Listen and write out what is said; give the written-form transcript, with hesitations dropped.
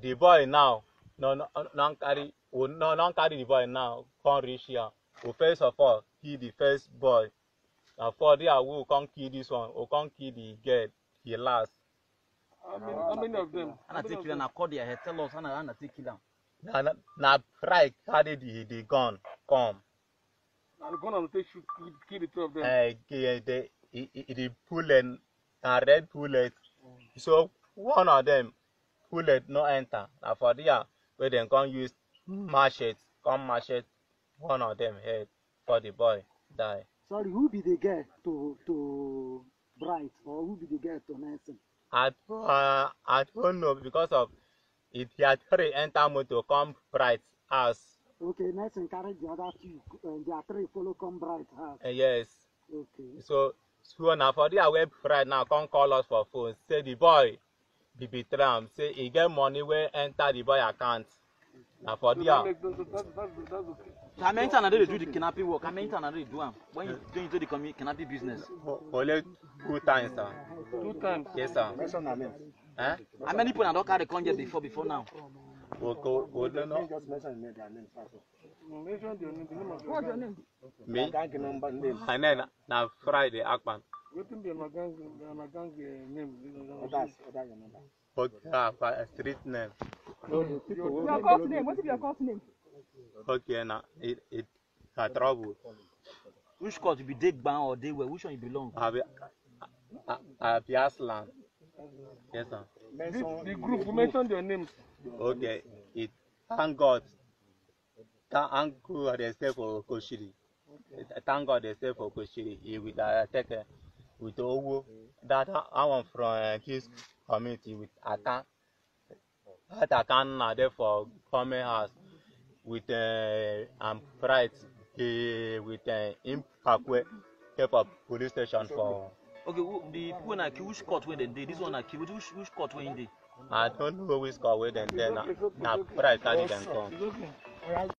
the boy now, no carry the boy now, can't reach here. We first of all, kill the first boy. And for there, we can't kill this one, we can't kill the girl, the last. How many of them? And I take you and I call their head, tell us, and I take you down. Now, pride carry the gun, come. And the gun and they shoot, kill the two of them. The bullet, a red bullet. So one of them, bullet no enter. Now for there, where they can use machete, one of them head for the boy die. Sorry, who be the girl to Bright, or who be the girl to Nelson? I don't know, because of it. He had three enter motor come Bright house. Okay, Nelson carried the other two, and the three follow come Bright house. Yes. Okay. So now for the web Friday now come call us for phone. Say the boy be betray. Say he get money where enter the boy account. Now for the that's okay. So I meant another do the kidnapping work. I meant another do them when you go into the kidnapping business. only 2 times, sir. 2 times. Yes, sir. How many people have not carried the conjure before now? We'll know. Mention your name. What's your name? Me? And then now Friday Akpan. What be my gang name? Okay, street name. Your court name. What is your court name? Okay, now it a trouble. Which court you be Degban or Dewe? Which one you belong? I be Aslan. Yes, sir. The group, you mentioned your names. Okay, it thank God. Thank God they stay for Okoshidi. Thank God they stay for Okoshidi. He with Etete with Owo. That I want from his community with Atta. Atta can now therefore come house with pride with Impakwe for police station for. Okay, the people na kill which court where they did? This one na kill which court where they? I don't know which court where they now pride carry them come.